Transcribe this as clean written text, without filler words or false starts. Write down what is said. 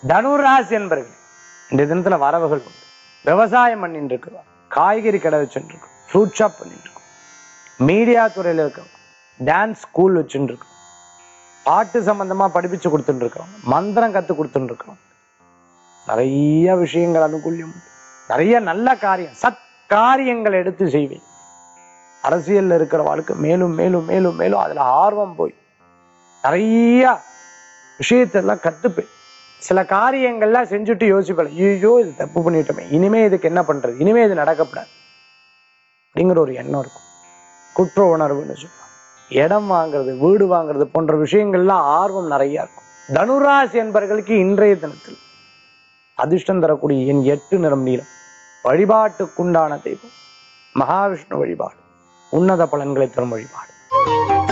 தனுராசி என்பர்கள் இந்த தினத்துல வரவுகள் உண்டு. விவசாயம் பண்ணிட்டு இருக்கிறோம், காய்கறி கடை வச்சுட்டு இருக்கோம், ஃப்ரூட் ஷாப் பண்ணிட்டு இருக்கோம், மீடியா துறையில இருக்கோம், டான்ஸ் ஸ்கூல் வச்சுட்டு இருக்கோம், பாட்டு சம்பந்தமா படிப்பிச்சு கொடுத்துட்டு இருக்கோம், மந்திரம் கத்து கொடுத்துட்டு இருக்கோம். நிறைய விஷயங்கள் அனுகூல்யம், நிறைய நல்ல காரியம் சத்காரியங்கள் எடுத்து செய்வேன். அரசியல்ல இருக்கிற வாழ்க்கை மேலும் மேலும் மேலும் மேலும் அதுல ஆர்வம் போய் நிறைய விஷயத்தெல்லாம் கத்துப்பேன். சில காரியங்கள்லாம் செஞ்சுட்டு யோசிப்பேன், ஐயோ இது தப்பு பண்ணிட்டோமே, இனிமே இதுக்கு என்ன பண்றது, இனிமே இது நடக்கப்படாது அப்படிங்கிற ஒரு எண்ணம் இருக்கும். குற்ற உணர்வுன்னு சொல்லலாம். இடம் வாங்குறது, வீடு வாங்குறது போன்ற விஷயங்கள்லாம் ஆர்வம் நிறைய இருக்கும். தனுராசி என்பவர்களுக்கு இன்றைய தினத்தில் அதிர்ஷ்டம் தரக்கூடிய என் 8 நிறம் நீலம். வழிபாட்டுக்குண்டான தெய்வம் மகாவிஷ்ணு வழிபாடு உன்னத பலன்களை தரும் வழிபாடு.